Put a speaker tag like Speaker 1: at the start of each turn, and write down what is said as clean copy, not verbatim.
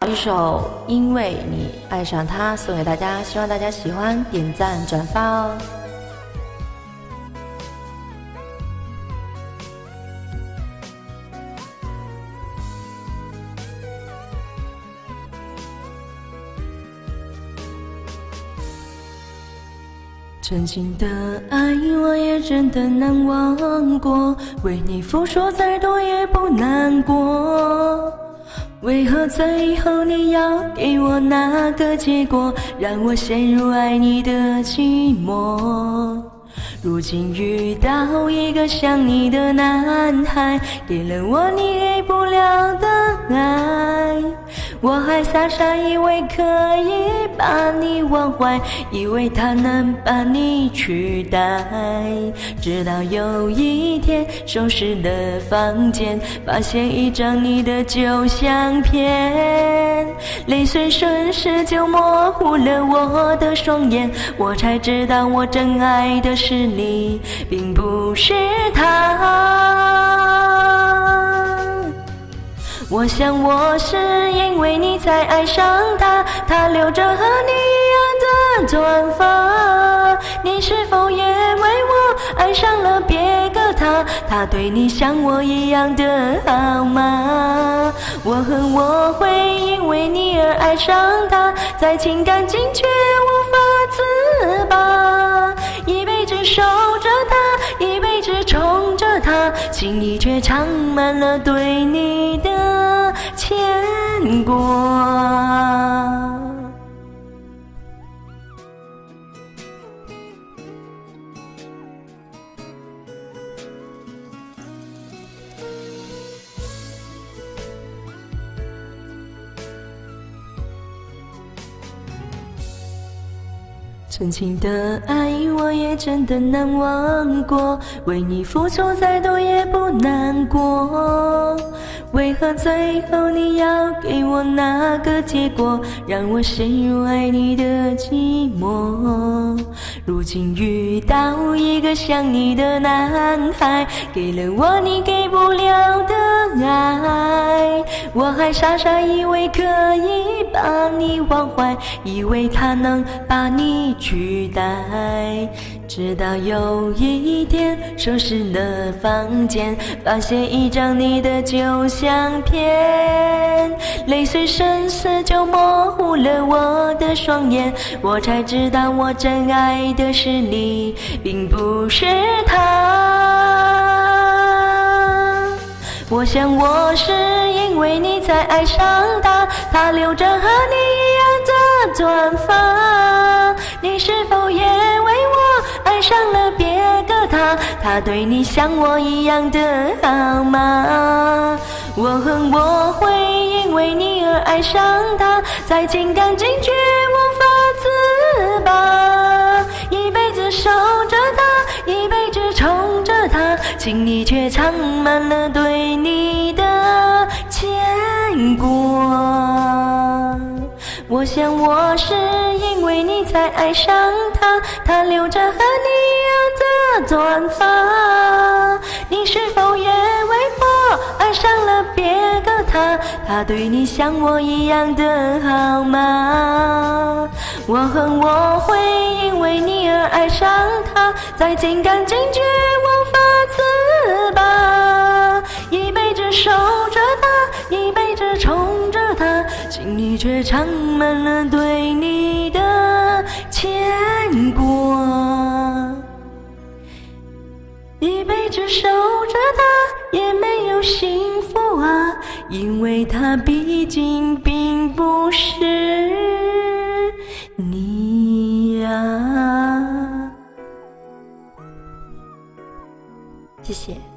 Speaker 1: 一首《因为你爱上他》送给大家，希望大家喜欢，点赞转发哦。真情的爱我也真的难忘过，为你付出再多也不难过，为何最后你要给我那个结果，让我陷入爱你的寂寞。如今遇到一个像你的男孩，给了我你给不了的爱，我还傻傻以为可以把你忘怀，以为他能把你取代，直到有一天收拾了房间，发现一张你的旧相片，泪水瞬时就模糊了我的双眼，我才知道我真爱的是你，并不是他。我想我是因为你才爱上他，他留着和你一样的短发，你是否也为我爱上了别个他，他对你像我一样的好吗？我恨我会因为你而爱上他，在情感尽却无法自拔，一辈子守着他，一辈子宠着他，心里却藏满了对你的牵挂。真情的爱我也真的难忘过，为你付出再多也不难过，为何最后你要给我那个结果，让我陷入爱你的寂寞。如今遇到一个像你的男孩，给了我你给不了的爱，我还傻傻以为可以把你忘怀，以为他能把你取代，直到有一天收拾了房间，发现一张你的旧相片，泪水瞬时就模糊了我的双眼，我才知道我真爱的是你，并不是他。我想我是因为你才爱上他，他留着和你一样的短发，你是否也为我爱上了别个他，他对你像我一样的好吗？我恨我会因为你而爱上他，在情感尽却无法自拔，一辈子守着他，一辈子宠着他，心里却藏满了对你的牵挂。我想我是因为你才爱上他，他留着和你一样的短发，你是否也为我爱上了别个他，他对你像我一样的好吗？我恨我会因为你而爱上他，在情感尽却无法自拔，一辈子守着他，一辈子宠着他，心里却藏满了对你的牵挂。一辈子守着他也没有幸福啊，因为他毕竟并不是你呀。谢谢。